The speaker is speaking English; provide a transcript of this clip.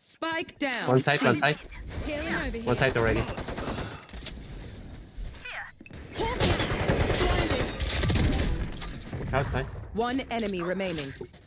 Spike down. One side, one side. Healing over here. One side already. Outside. One enemy remaining.